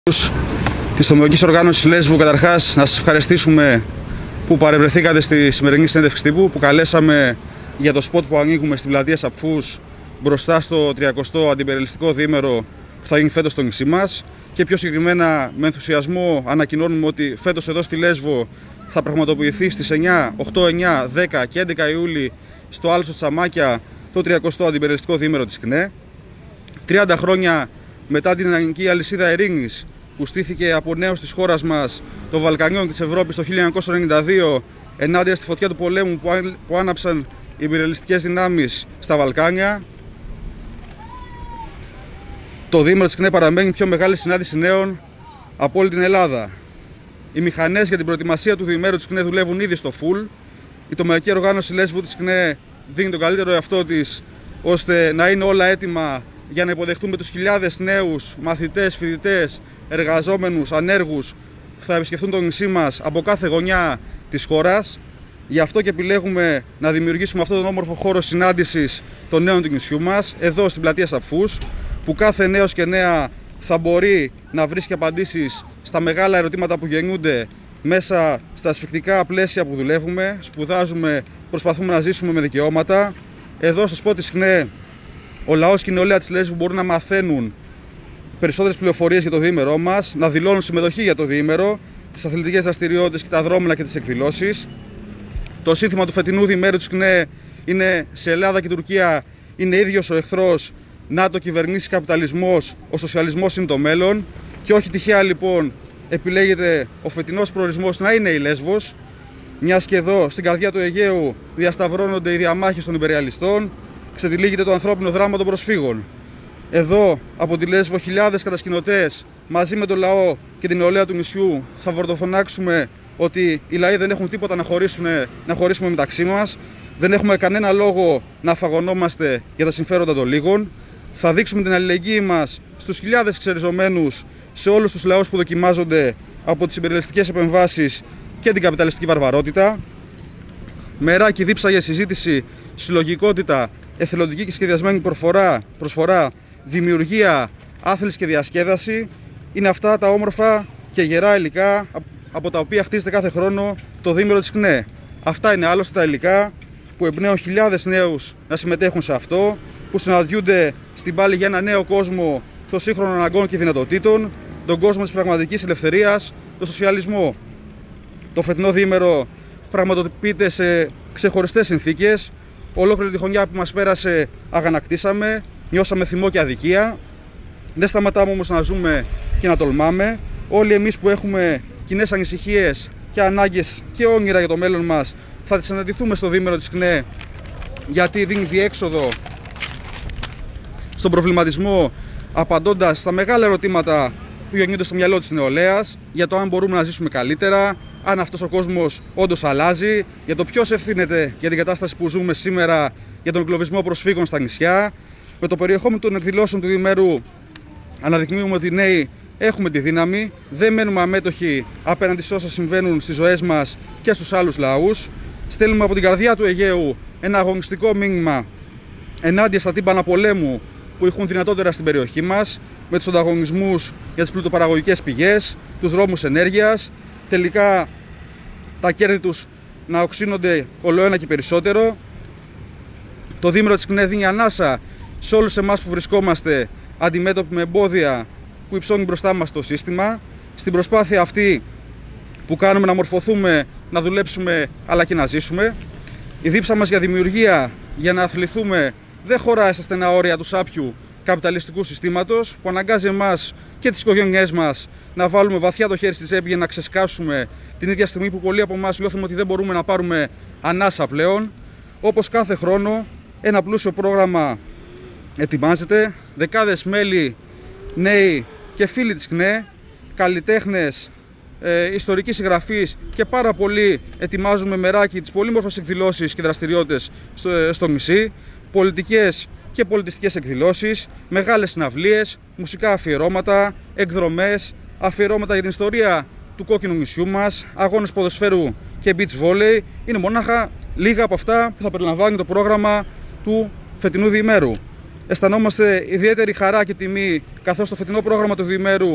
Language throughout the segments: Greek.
Της Τομεοκής Οργάνωσης Λέσβου, καταρχάς να σας ευχαριστήσουμε που παρευρεθήκατε στη σημερινή συνέντευξη τύπου που καλέσαμε για το σποτ που ανοίγουμε στην πλατεία Σαπφούς μπροστά στο 30ο αντιπεριελιστικό διήμερο που θα γίνει φέτος στο νησί μας, και πιο συγκεκριμένα με ενθουσιασμό ανακοινώνουμε ότι φέτος εδώ στη Λέσβο θα πραγματοποιηθεί στις 9, 8, 9, 10 και 11 Ιούλη στο Άλσο Τσαμάκια το 30ο αντιπεριελιστικό διήμερο της ΚΝΕ. 30 χρόνια μετά την ελληνική αλυσίδα ειρήνης που στήθηκε από νέους της χώρας μας, των Βαλκανίων και της Ευρώπης το 1992 ενάντια στη φωτιά του πολέμου που άναψαν οι υπεριαλιστικές δυνάμεις στα Βαλκάνια, το διήμερο της ΚΝΕ παραμένει η πιο μεγάλη συνάντηση νέων από όλη την Ελλάδα. Οι μηχανές για την προετοιμασία του διημέρου της ΚΝΕ δουλεύουν ήδη στο full. Η Τομεοκή Οργάνωση Λέσβου της ΚΝΕ δίνει τον καλύτερο εαυτό της ώστε να είναι όλα έτοιμα για να υποδεχτούμε τους χιλιάδες νέους μαθητές, φοιτητές, εργαζόμενους, ανέργους που θα επισκεφτούν το νησί μας από κάθε γωνιά της χώρας. Γι' αυτό και επιλέγουμε να δημιουργήσουμε αυτόν τον όμορφο χώρο συνάντησης των νέων του νησιού μας, εδώ στην πλατεία Σαπφούς, που κάθε νέος και νέα θα μπορεί να βρίσκει απαντήσεις στα μεγάλα ερωτήματα που γεννούνται μέσα στα ασφικτικά πλαίσια που δουλεύουμε, σπουδάζουμε, προσπαθούμε να ζήσουμε με δικαιώματα. Εδώ στο σποτ της ΚΝΕ ο λαός και η νεολαία της Λέσβου μπορούν να μαθαίνουν περισσότερες πληροφορίες για το διήμερό μας, να δηλώνουν συμμετοχή για το διήμερο, τις αθλητικές δραστηριότητες και τα δρόμενα και τις εκδηλώσεις. Το σύνθημα του φετινού διημέρου της ΚΝΕ είναι «Σε Ελλάδα και Τουρκία είναι ίδιος ο εχθρός, ΝΑΤΟ, κυβερνήσεις, καπιταλισμός, ο σοσιαλισμός είναι το μέλλον». Και όχι τυχαία λοιπόν επιλέγεται ο φετινός προορισμός να είναι η Λέσβος, μιας και εδώ στην καρδιά του Αιγαίου διασταυρώνονται οι διαμάχες των υπεριαλιστών, ξετυλίγεται το ανθρώπινο δράμα των προσφύγων. Εδώ από τη Λέσβο χιλιάδες κατασκηνωτές μαζί με τον λαό και την νεολαία του νησιού θα βορδοφωνάξουμε ότι οι λαοί δεν έχουν τίποτα να χωρίσουμε μεταξύ μας, δεν έχουμε κανένα λόγο να αφαγωνόμαστε για τα συμφέροντα των λίγων. Θα δείξουμε την αλληλεγγύη μας στους χιλιάδες εξεριζωμένους, σε όλους τους λαούς που δοκιμάζονται από τις υπεριαλιστικές επεμβάσεις και την καπιταλιστική βαρβαρότητα. Μεράκι δίψα για συζήτηση, συλλογικότητα, εθελοντική και σχεδιασμένη προσφορά, δημιουργία, άθληση και διασκέδαση είναι αυτά τα όμορφα και γερά υλικά από τα οποία χτίζεται κάθε χρόνο το διήμερο της ΚΝΕ. Αυτά είναι άλλωστε τα υλικά που εμπνέουν χιλιάδες νέους να συμμετέχουν σε αυτό, που συναντιούνται στην πάλη για ένα νέο κόσμο των σύγχρονων αναγκών και δυνατοτήτων, τον κόσμο της πραγματικής ελευθερίας, τον σοσιαλισμό. Το φετινό διήμερο πραγματοποιείται σε ξεχωριστές συνθήκες. Ολόκληρη τη χρονιά που μας πέρασε αγανακτήσαμε, νιώσαμε θυμό και αδικία. Δεν σταματάμε όμως να ζούμε και να τολμάμε. Όλοι εμείς που έχουμε κοινές ανησυχίες και ανάγκες και όνειρα για το μέλλον μας θα συναντηθούμε στο διήμερο της ΚΝΕ, γιατί δίνει διέξοδο στον προβληματισμό, απαντώντας στα μεγάλα ερωτήματα που γεννιούνται στο μυαλό της νεολαίας για το αν μπορούμε να ζήσουμε καλύτερα, αν αυτός ο κόσμος όντως αλλάζει, για το ποιος ευθύνεται για την κατάσταση που ζούμε σήμερα, για τον εγκλωβισμό προσφύγων στα νησιά. Με το περιεχόμενο των εκδηλώσεων του διημέρου αναδεικνύουμε ότι οι νέοι έχουμε τη δύναμη, δεν μένουμε αμέτωχοι απέναντι σε όσα συμβαίνουν στις ζωές μας και στους άλλους λαούς. Στέλνουμε από την καρδιά του Αιγαίου ένα αγωνιστικό μήνυμα ενάντια στα τύμπανα πολέμου που έχουν δυνατότερα στην περιοχή μας, με τους ανταγωνισμούς για τις πλουτοπαραγωγικές πηγές, τους δρόμους ενέργειας, τελικά τα κέρδη τους να οξύνονται ολοένα και περισσότερο. Το διήμερο της ΚΝΕ δίνει ανάσα σε όλους εμάς που βρισκόμαστε αντιμέτωποι με εμπόδια που υψώνει μπροστά μας το σύστημα. Στην προσπάθεια αυτή που κάνουμε να μορφωθούμε, να δουλέψουμε αλλά και να ζήσουμε, η δίψα μας για δημιουργία, για να αθληθούμε, δεν χωράει στα στενά όρια του σάπιου καπιταλιστικού συστήματος που αναγκάζει εμάς και τις οικογένειές μας να βάλουμε βαθιά το χέρι στη τσέπη για να ξεσκάσουμε την ίδια στιγμή που πολλοί από εμάς νιώθουμε ότι δεν μπορούμε να πάρουμε ανάσα πλέον. Όπως κάθε χρόνο, ένα πλούσιο πρόγραμμα ετοιμάζεται, δεκάδες μέλη, νέοι και φίλοι της ΚΝΕ, καλλιτέχνες, ιστορικής συγγραφής και πάρα πολλοί ετοιμάζουν με μεράκι τις πολύμορφες εκδηλώσεις και δραστηριότητες στο νησί, πολιτικές και πολιτιστικές εκδηλώσεις, μεγάλες συναυλίες, μουσικά αφιερώματα, εκδρομές, αφιερώματα για την ιστορία του κόκκινου νησιού μας, αγώνες ποδοσφαίρου και beach volley. Είναι μονάχα λίγα από αυτά που θα περιλαμβάνει το πρόγραμμα του φετινού διημέρου. Αισθανόμαστε ιδιαίτερη χαρά και τιμή, καθώς το φετινό πρόγραμμα του διημέρου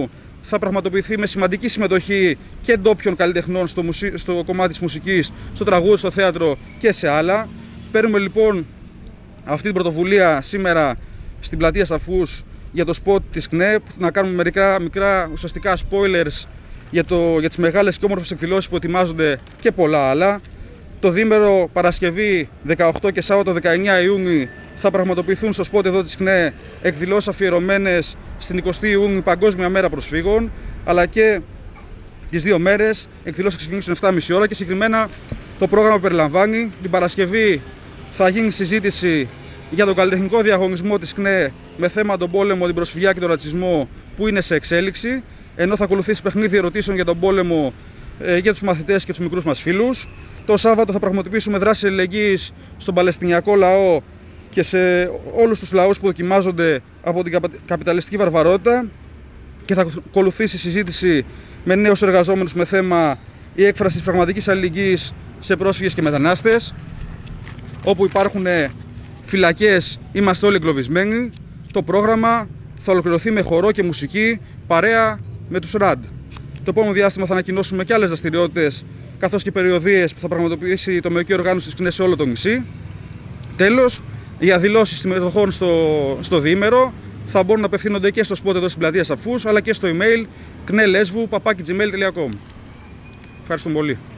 θα πραγματοποιηθεί με σημαντική συμμετοχή και ντόπιων καλλιτεχνών στο κομμάτι της μουσικής, στο τραγούδι, στο θέατρο και σε άλλα. Παίρνουμε λοιπόν αυτή την πρωτοβουλία σήμερα στην πλατεία Σαφούς για το σποτ της ΚΝΕ, να κάνουμε μερικά μικρά ουσιαστικά spoilers για τις μεγάλες και όμορφες εκδηλώσεις που ετοιμάζονται και πολλά άλλα. Το διήμερο Παρασκευή 18 και Σάββατο 19 Ιούνιου θα πραγματοποιηθούν στο σποτ εδώ της ΚΝΕ εκδηλώσεις αφιερωμένες στην 20η Ιούνιου Παγκόσμια Μέρα Προσφύγων, αλλά και τις δύο μέρες εκδηλώσεις ξεκινήσουν 7.30 ώρα και συγκεκριμένα το πρόγραμμα περιλαμβάνει: την Παρασκευή θα γίνει συζήτηση για τον καλλιτεχνικό διαγωνισμό της ΚΝΕ με θέμα τον πόλεμο, την προσφυγιά και τον ρατσισμό που είναι σε εξέλιξη, ενώ θα ακολουθήσει παιχνίδι ερωτήσεων για τον πόλεμο για τους μαθητές και τους μικρούς μας φίλους. Το Σάββατο θα πραγματοποιήσουμε δράσεις αλληλεγγύης στον Παλαιστινιακό λαό και σε όλους τους λαούς που δοκιμάζονται από την καπιταλιστική βαρβαρότητα και θα ακολουθήσει συζήτηση με νέους εργαζόμενους με θέμα η έκφραση της πραγματικής αλληλεγγύης σε πρόσφυγες και μετανάστες. Όπου υπάρχουν φυλακές, είμαστε όλοι εγκλωβισμένοι. Το πρόγραμμα θα ολοκληρωθεί με χορό και μουσική παρέα με τους RAD. Το επόμενο διάστημα θα ανακοινώσουμε και άλλες δραστηριότητες, καθώς και περιοδίες που θα πραγματοποιήσει η τομεακή οργάνωση της ΚΝΕ σε όλο το νησί. Τέλος, οι διαδηλώσεις συμμετοχών στο διήμερο θα μπορούν να απευθύνονται και στο σποτ εδώ στην πλατεία Σαφούς, αλλά και στο email knelesvou@gmail.com. Ευχαριστούμε πολύ.